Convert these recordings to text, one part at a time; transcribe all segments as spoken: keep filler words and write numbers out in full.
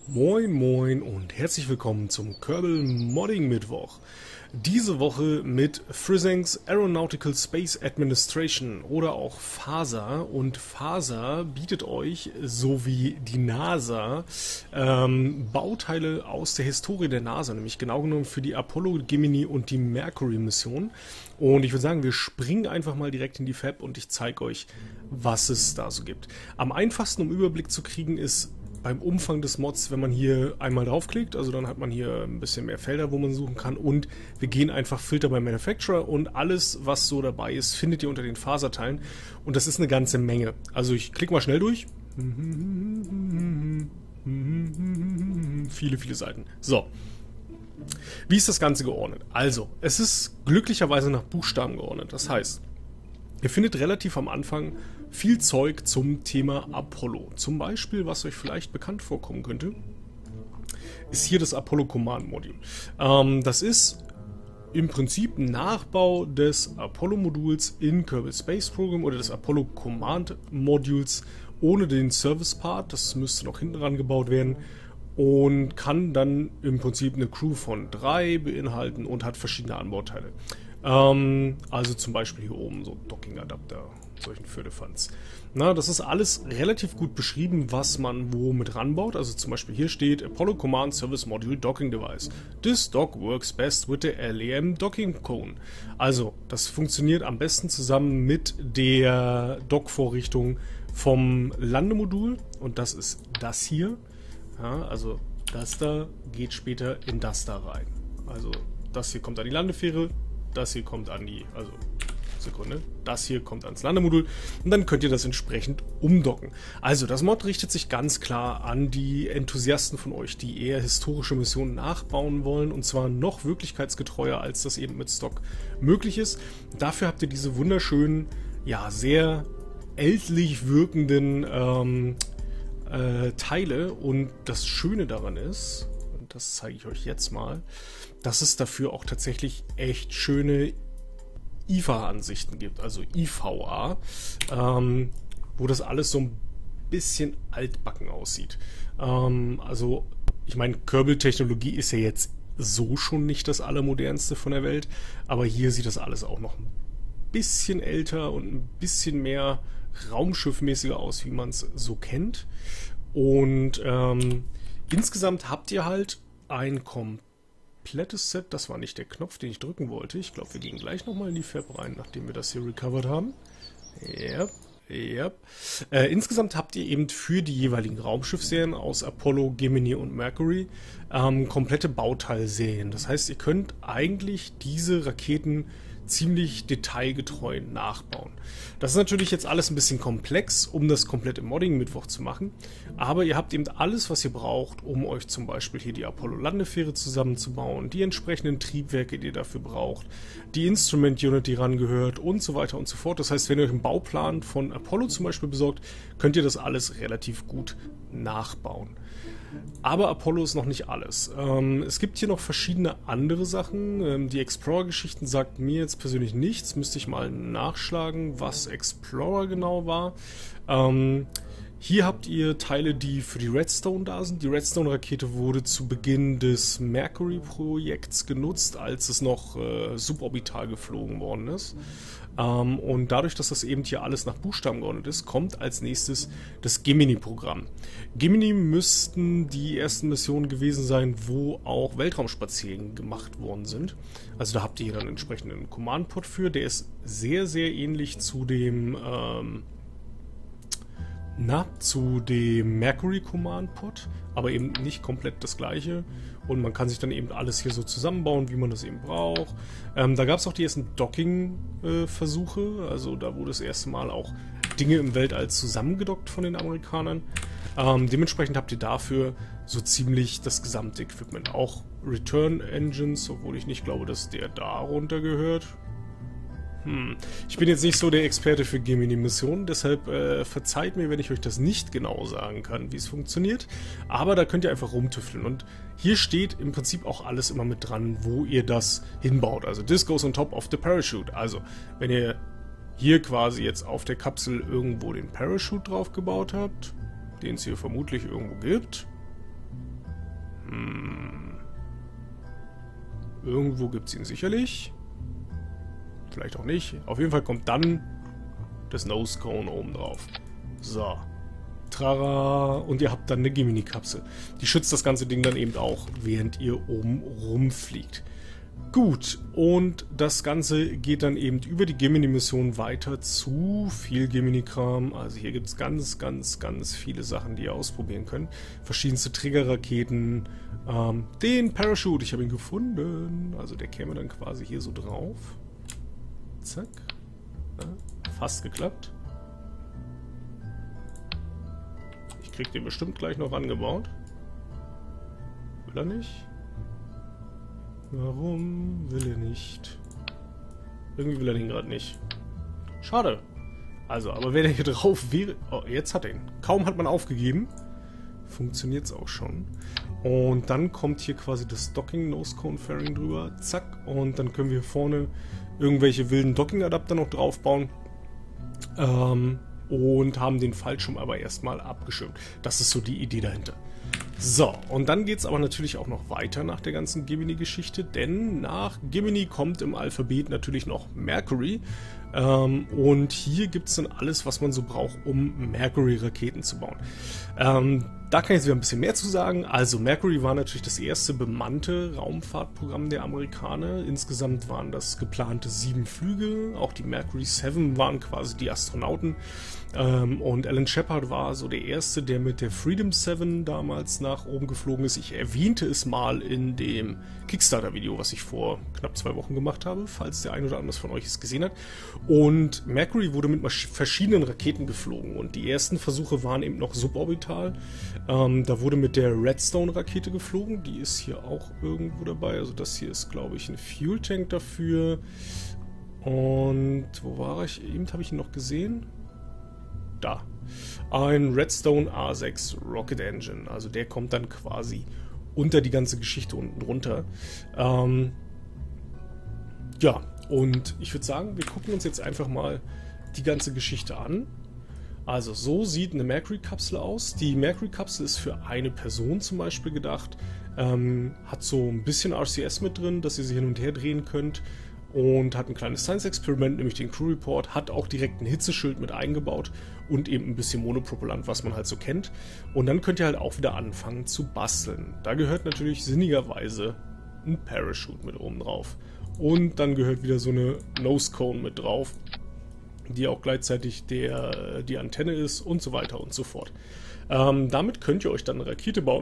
Moin moin und herzlich willkommen zum Kerbal Modding Mittwoch. Diese Woche mit Frizzangs Aeronautical Space Administration oder auch FASA. Und FASA bietet euch, so wie die NASA, ähm, Bauteile aus der Historie der NASA, nämlich genau genommen für die Apollo, Gemini und die Mercury-Mission. Und ich würde sagen, wir springen einfach mal direkt in die Fab und ich zeige euch, was es da so gibt. Am einfachsten, um Überblick zu kriegen, ist beim Umfang des Mods, wenn man hier einmal draufklickt, also dann hat man hier ein bisschen mehr Felder, wo man suchen kann, und wir gehen einfach Filter bei Manufacturer und alles, was so dabei ist, findet ihr unter den Faserteilen und das ist eine ganze Menge. Also ich klicke mal schnell durch. Viele, viele Seiten. So. Wie ist das Ganze geordnet? Also, es ist glücklicherweise nach Buchstaben geordnet. Das heißt, ihr findet relativ am Anfang viel Zeug zum Thema Apollo. Zum Beispiel, was euch vielleicht bekannt vorkommen könnte, ist hier das Apollo Command Module. Ähm, das ist im Prinzip ein Nachbau des Apollo-Moduls in Kerbal Space Program oder des Apollo Command Modules ohne den Service-Part. Das müsste noch hinten ran gebaut werden und kann dann im Prinzip eine Crew von drei beinhalten und hat verschiedene Anbauteile. Ähm, also zum Beispiel hier oben so Docking-Adapter, solchen Firlefanz. Na, das ist alles relativ gut beschrieben, was man wo mit ranbaut. Also zum Beispiel hier steht Apollo Command Service Module Docking Device. This dock works best with the L E M Docking Cone. Also, das funktioniert am besten zusammen mit der Dock-Vorrichtung vom Landemodul. Und das ist das hier. Ja, also das da geht später in das da rein. Also das hier kommt an die Landefähre. Das hier kommt an die, also Sekunde, das hier kommt ans Landemodul und dann könnt ihr das entsprechend umdocken. Also das Mod richtet sich ganz klar an die Enthusiasten von euch, die eher historische Missionen nachbauen wollen und zwar noch wirklichkeitsgetreuer, als das eben mit Stock möglich ist. Dafür habt ihr diese wunderschönen, ja sehr ältlich wirkenden ähm, äh, Teile und das Schöne daran ist, und das zeige ich euch jetzt mal, dass es dafür auch tatsächlich echt schöne I F A-Ansichten gibt, also I V A, ähm, wo das alles so ein bisschen altbacken aussieht. Ähm, also, ich meine, Kerbal-Technologie ist ja jetzt so schon nicht das Allermodernste von der Welt, aber hier sieht das alles auch noch ein bisschen älter und ein bisschen mehr raumschiffmäßiger aus, wie man es so kennt. Und ähm, insgesamt habt ihr halt ein komplettes Set. Das war nicht der Knopf, den ich drücken wollte. Ich glaube, wir gehen gleich nochmal in die Fab rein, nachdem wir das hier recovered haben. Yep, yep. Äh, insgesamt habt ihr eben für die jeweiligen Raumschiffserien aus Apollo, Gemini und Mercury ähm, komplette Bauteilserien. Das heißt, ihr könnt eigentlich diese Raketen ziemlich detailgetreu nachbauen. Das ist natürlich jetzt alles ein bisschen komplex, um das komplett im Modding-Mittwoch zu machen, aber ihr habt eben alles, was ihr braucht, um euch zum Beispiel hier die Apollo-Landefähre zusammenzubauen, die entsprechenden Triebwerke, die ihr dafür braucht, die Instrument-Unit, die rangehört und so weiter und so fort. Das heißt, wenn ihr euch einen Bauplan von Apollo zum Beispiel besorgt, könnt ihr das alles relativ gut nachbauen. Aber Apollo ist noch nicht alles. Ähm, es gibt hier noch verschiedene andere Sachen. Ähm, die Explorer-Geschichten sagt mir jetzt persönlich nichts. Müsste ich mal nachschlagen, was Explorer genau war. Ähm, hier habt ihr Teile, die für die Redstone da sind. Die Redstone-Rakete wurde zu Beginn des Mercury-Projekts genutzt, als es noch äh, suborbital geflogen worden ist. Ähm, und dadurch, dass das eben hier alles nach Buchstaben geordnet ist, kommt als nächstes das Gemini-Programm. Gemini müssten die ersten Missionen gewesen sein, wo auch Weltraumspaziergänge gemacht worden sind. Also da habt ihr hier dann entsprechend einen Command-Pod für. Der ist sehr, sehr ähnlich zu dem ähm, na, zu dem Mercury Command Pod, aber eben nicht komplett das gleiche. Und man kann sich dann eben alles hier so zusammenbauen, wie man das eben braucht. Ähm, da gab es auch die ersten Docking-Versuche, äh, also da wurde das erste Mal auch Dinge im Weltall zusammengedockt von den Amerikanern. Ähm, dementsprechend habt ihr dafür so ziemlich das gesamte Equipment. Auch Return Engines, obwohl ich nicht glaube, dass der darunter gehört. Hm. Ich bin jetzt nicht so der Experte für Gemini-Missionen, deshalb äh, verzeiht mir, wenn ich euch das nicht genau sagen kann, wie es funktioniert. Aber da könnt ihr einfach rumtüfteln. Und hier steht im Prinzip auch alles immer mit dran, wo ihr das hinbaut. Also this goes on top of the parachute. Also wenn ihr hier quasi jetzt auf der Kapsel irgendwo den Parachute drauf gebaut habt, den es hier vermutlich irgendwo gibt, Hm. Irgendwo gibt es ihn sicherlich. Vielleicht auch nicht. Auf jeden Fall kommt dann das Nose Cone oben drauf. So. Trara. Und ihr habt dann eine Gemini-Kapsel. Die schützt das ganze Ding dann eben auch, während ihr oben rumfliegt. Gut, und das Ganze geht dann eben über die Gemini-Mission weiter zu viel Gemini-Kram. Also hier gibt es ganz, ganz, ganz viele Sachen, die ihr ausprobieren könnt. Verschiedenste Triggerraketen, ähm, den Parachute, ich habe ihn gefunden. Also der käme dann quasi hier so drauf. Zack. Ja, fast geklappt. Ich krieg den bestimmt gleich noch angebaut. Will er nicht? Warum will er nicht? Irgendwie will er den gerade nicht. Schade. Also, aber wer der hier drauf wäre... Oh, jetzt hat er ihn. Kaum hat man aufgegeben. Funktioniert es auch schon. Und dann kommt hier quasi das Docking Nose Cone Fairing drüber. Zack. Und dann können wir vorne irgendwelche wilden Docking-Adapter noch draufbauen. Ähm, und haben den Fallschirm aber erstmal abgeschirmt. Das ist so die Idee dahinter. So, und dann geht es aber natürlich auch noch weiter nach der ganzen Gemini-Geschichte, denn nach Gemini kommt im Alphabet natürlich noch Mercury. Ähm, und hier gibt es dann alles, was man so braucht, um Mercury-Raketen zu bauen. Ähm, da kann ich jetzt wieder ein bisschen mehr zu sagen. Also Mercury war natürlich das erste bemannte Raumfahrtprogramm der Amerikaner. Insgesamt waren das geplante sieben Flüge. Auch die Mercury sieben waren quasi die Astronauten. Ähm, und Alan Shepard war so der Erste, der mit der Freedom sieben damals nach oben geflogen ist. Ich erwähnte es mal in dem Kickstarter-Video, was ich vor knapp zwei Wochen gemacht habe, falls der ein oder andere von euch es gesehen hat. Und Mercury wurde mit verschiedenen Raketen geflogen und die ersten Versuche waren eben noch suborbital. Ähm, da wurde mit der Redstone-Rakete geflogen, die ist hier auch irgendwo dabei. Also das hier ist, glaube ich, ein Fuel-Tank dafür. Und wo war ich? Eben habe ich ihn noch gesehen. Da. Ein Redstone A sechs Rocket Engine. Also der kommt dann quasi unter die ganze Geschichte unten runter. Ähm, ja, und ich würde sagen, wir gucken uns jetzt einfach mal die ganze Geschichte an. Also so sieht eine Mercury-Kapsel aus. Die Mercury-Kapsel ist für eine Person zum Beispiel gedacht. Ähm, hat so ein bisschen R C S mit drin, dass ihr sie hin und her drehen könnt. Und hat ein kleines Science-Experiment, nämlich den Crew Report, hat auch direkt ein Hitzeschild mit eingebaut und eben ein bisschen Monopropellant, was man halt so kennt. Und dann könnt ihr halt auch wieder anfangen zu basteln. Da gehört natürlich sinnigerweise ein Parachute mit oben drauf. Und dann gehört wieder so eine Nose Cone mit drauf, die auch gleichzeitig der, die Antenne ist und so weiter und so fort. Ähm, damit könnt ihr euch dann eine Rakete bauen,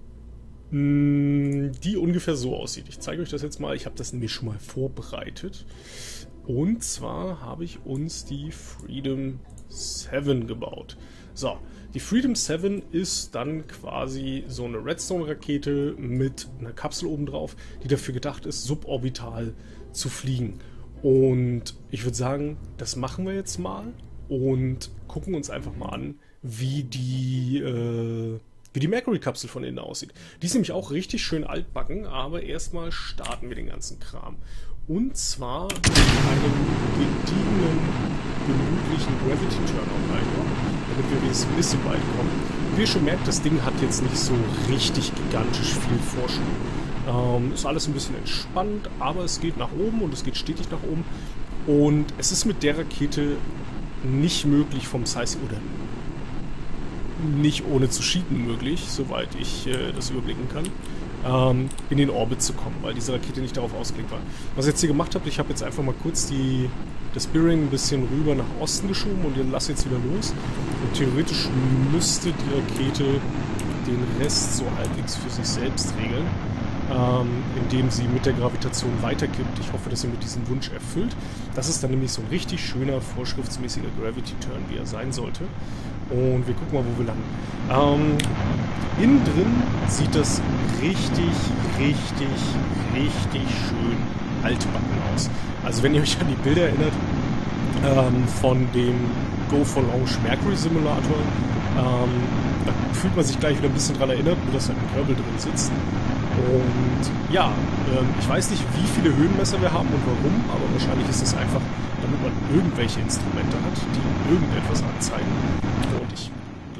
die ungefähr so aussieht. Ich zeige euch das jetzt mal. Ich habe das nämlich schon mal vorbereitet. Und zwar habe ich uns die Freedom sieben gebaut. So, die Freedom sieben ist dann quasi so eine Redstone-Rakete mit einer Kapsel oben drauf, die dafür gedacht ist, suborbital zu fliegen. Und ich würde sagen, das machen wir jetzt mal und gucken uns einfach mal an, wie die... Äh, wie die Mercury-Kapsel von innen aussieht. Die ist nämlich auch richtig schön altbacken, aber erstmal starten wir den ganzen Kram. Und zwar mit einem gediegenen, gemütlichen Gravity-Turn-On-Einbau, damit wir jetzt ein bisschen weit kommen. Wie ihr schon merkt, das Ding hat jetzt nicht so richtig gigantisch viel Vorschub. Ähm, ist alles ein bisschen entspannt, aber es geht nach oben und es geht stetig nach oben. Und es ist mit der Rakete nicht möglich vom Size oder nicht ohne zu cheaten möglich, soweit ich äh, das überblicken kann, ähm, in den Orbit zu kommen, weil diese Rakete nicht darauf ausgelegt war. Was ich jetzt hier gemacht habe, ich habe jetzt einfach mal kurz die, das Bearing ein bisschen rüber nach Osten geschoben und ihr lasst jetzt wieder los. Und theoretisch müsste die Rakete den Rest so halbwegs für sich selbst regeln, ähm, indem sie mit der Gravitation weiterkippt. Ich hoffe, dass sie mit diesem Wunsch erfüllt. Das ist dann nämlich so ein richtig schöner, vorschriftsmäßiger Gravity-Turn, wie er sein sollte. Und wir gucken mal, wo wir landen. Ähm, innen drin sieht das richtig, richtig, richtig schön altbacken aus. Also wenn ihr euch an die Bilder erinnert ähm, von dem Go for Launch Mercury Simulator, ähm, da fühlt man sich gleich wieder ein bisschen dran erinnert, nur dass halt ein Kerbal drin sitzt. Und ja, ähm, ich weiß nicht, wie viele Höhenmesser wir haben und warum, aber wahrscheinlich ist es einfach, damit man irgendwelche Instrumente hat, die irgendetwas anzeigen. Und ich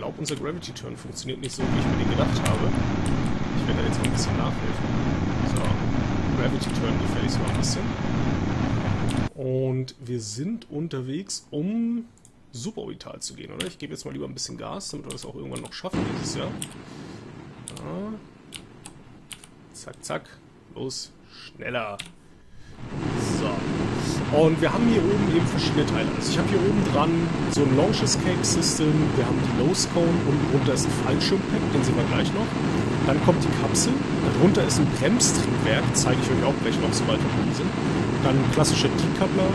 glaube, unser Gravity Turn funktioniert nicht so, wie ich mir den gedacht habe. Ich werde da jetzt mal ein bisschen nachhelfen. So, Gravity Turn gefälligst mal ein bisschen. Und wir sind unterwegs, um suborbital zu gehen, oder? Ich gebe jetzt mal lieber ein bisschen Gas, damit wir das auch irgendwann noch schaffen dieses Jahr. Ja. Zack, zack. Los, schneller. So. Und wir haben hier oben eben verschiedene Teile. Also ich habe hier oben dran so ein Launch Escape System, wir haben die Nose Cone, unten drunter ist ein Fallschirmpack, den sehen wir gleich noch. Dann kommt die Kapsel, darunter ist ein Bremstriebwerk, zeige ich euch auch gleich noch, sobald wir oben sind. Dann ein klassischer Decoupler,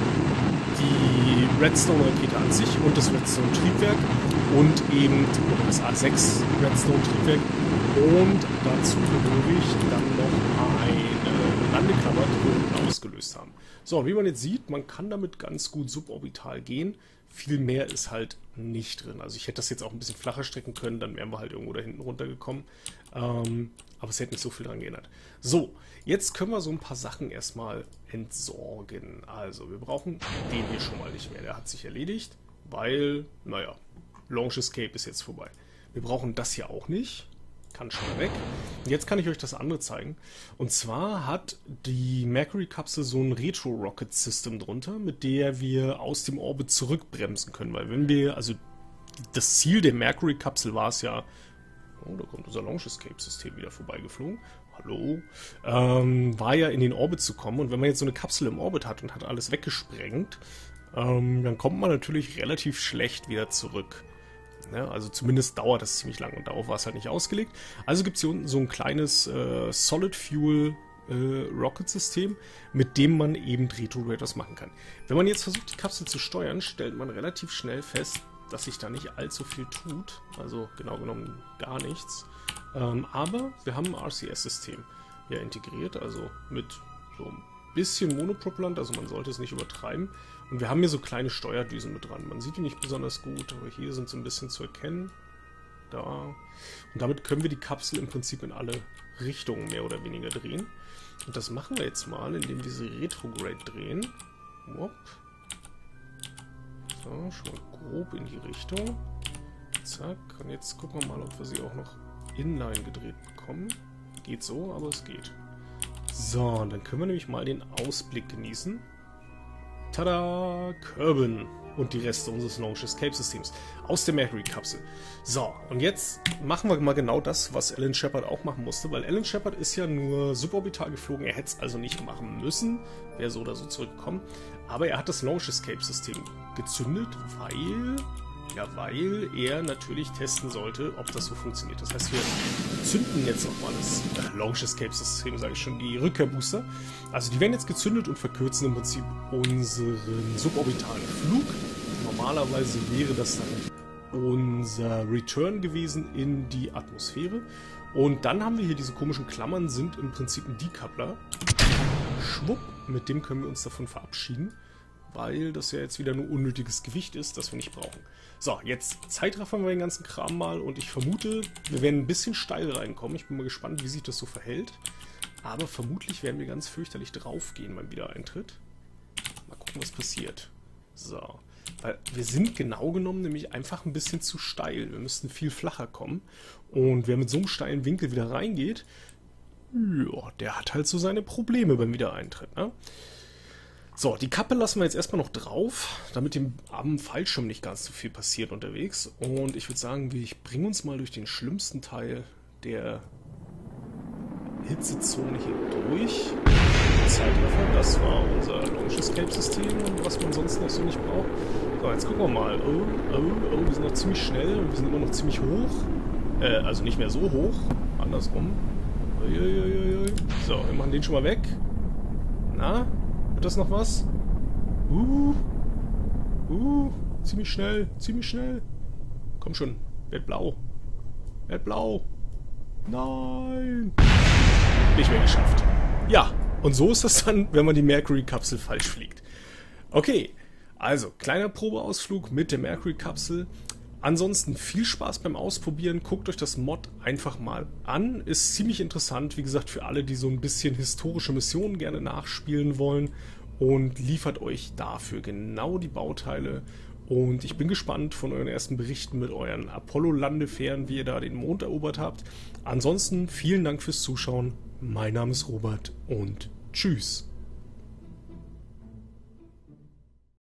die Redstone-Rakete an sich und das Redstone-Triebwerk und eben oder das A sechs Redstone-Triebwerk. Und dazu gehörig dann noch eine Landeklammer, die wir unten ausgelöst haben. So, wie man jetzt sieht, man kann damit ganz gut suborbital gehen. Viel mehr ist halt nicht drin. Also ich hätte das jetzt auch ein bisschen flacher strecken können, dann wären wir halt irgendwo da hinten runtergekommen. Ähm, aber es hätte nicht so viel dran geändert. So, jetzt können wir so ein paar Sachen erstmal entsorgen. Also wir brauchen den hier schon mal nicht mehr. Der hat sich erledigt, weil, naja, Launch Escape ist jetzt vorbei. Wir brauchen das hier auch nicht. Kann schon mal weg. Und jetzt kann ich euch das andere zeigen. Und zwar hat die Mercury-Kapsel so ein Retro-Rocket-System drunter, mit der wir aus dem Orbit zurückbremsen können. Weil wenn wir, also das Ziel der Mercury-Kapsel war es ja, oh, da kommt unser Launch-Escape-System wieder vorbeigeflogen. Hallo. Ähm, war ja in den Orbit zu kommen. Und wenn man jetzt so eine Kapsel im Orbit hat und hat alles weggesprengt, ähm, dann kommt man natürlich relativ schlecht wieder zurück. Ja, also zumindest dauert das ziemlich lang und darauf war es halt nicht ausgelegt. Also gibt es hier unten so ein kleines äh, Solid Fuel äh, Rocket System, mit dem man eben Retrograders machen kann. Wenn man jetzt versucht, die Kapsel zu steuern, stellt man relativ schnell fest, dass sich da nicht allzu viel tut. Also genau genommen gar nichts. Ähm, aber wir haben ein R C S-System hier integriert, also mit so ein bisschen Monopropellant, also man sollte es nicht übertreiben. Und wir haben hier so kleine Steuerdüsen mit dran. Man sieht die nicht besonders gut, aber hier sind sie ein bisschen zu erkennen. Da. Und damit können wir die Kapsel im Prinzip in alle Richtungen mehr oder weniger drehen. Und das machen wir jetzt mal, indem wir sie retrograde drehen. Whoop. So, schon mal grob in die Richtung. Zack. Und jetzt gucken wir mal, ob wir sie auch noch inline gedreht bekommen. Geht so, aber es geht. So, und dann können wir nämlich mal den Ausblick genießen. Tada! Kerbin und die Reste unseres Launch Escape Systems aus der Mercury-Kapsel. So, und jetzt machen wir mal genau das, was Alan Shepard auch machen musste, weil Alan Shepard ist ja nur suborbital geflogen, er hätte es also nicht machen müssen, wäre so oder so zurückgekommen, aber er hat das Launch Escape System gezündet, weil, ja, weil er natürlich testen sollte, ob das so funktioniert. Das heißt, wir zünden jetzt nochmal das äh, Launch Escape System, sage ich schon, die Rückkehrbooster. Also die werden jetzt gezündet und verkürzen im Prinzip unseren suborbitalen Flug. Normalerweise wäre das dann unser Return gewesen in die Atmosphäre. Und dann haben wir hier diese komischen Klammern, sind im Prinzip ein Decoupler. Schwupp, mit dem können wir uns davon verabschieden, weil das ja jetzt wieder nur unnötiges Gewicht ist, das wir nicht brauchen. So, jetzt zeitraffern wir den ganzen Kram mal und ich vermute, wir werden ein bisschen steil reinkommen. Ich bin mal gespannt, wie sich das so verhält. Aber vermutlich werden wir ganz fürchterlich draufgehen beim Wiedereintritt. Mal gucken, was passiert. So, weil wir sind genau genommen nämlich einfach ein bisschen zu steil. Wir müssten viel flacher kommen. Und wer mit so einem steilen Winkel wieder reingeht, ja, der hat halt so seine Probleme beim Wiedereintritt, ne? So, die Kappe lassen wir jetzt erstmal noch drauf, damit dem am Fallschirm nicht ganz so viel passiert unterwegs. Und ich würde sagen, ich bringe uns mal durch den schlimmsten Teil der Hitzezone hier durch. Zeitraffer, das war unser Launch Escape System und was man sonst noch so nicht braucht. So, jetzt gucken wir mal. Oh, oh, oh, wir sind noch ziemlich schnell und wir sind immer noch ziemlich hoch. Äh, also nicht mehr so hoch, andersrum. Uiuiuiui. So, wir machen den schon mal weg. Na? Wird das noch was? Uh, uh, ziemlich schnell, ziemlich schnell. Komm schon, werd blau. Werd blau. Nein. Nicht mehr geschafft. Ja, und so ist das dann, wenn man die Mercury-Kapsel falsch fliegt. Okay, also kleiner Probeausflug mit der Mercury-Kapsel. Ansonsten viel Spaß beim Ausprobieren. Guckt euch das Mod einfach mal an. Ist ziemlich interessant, wie gesagt, für alle, die so ein bisschen historische Missionen gerne nachspielen wollen. Und liefert euch dafür genau die Bauteile, Und ich bin gespannt von euren ersten Berichten mit euren Apollo-Landefähren, wie ihr da den Mond erobert habt. Ansonsten vielen Dank fürs Zuschauen. Mein Name ist Robert und tschüss.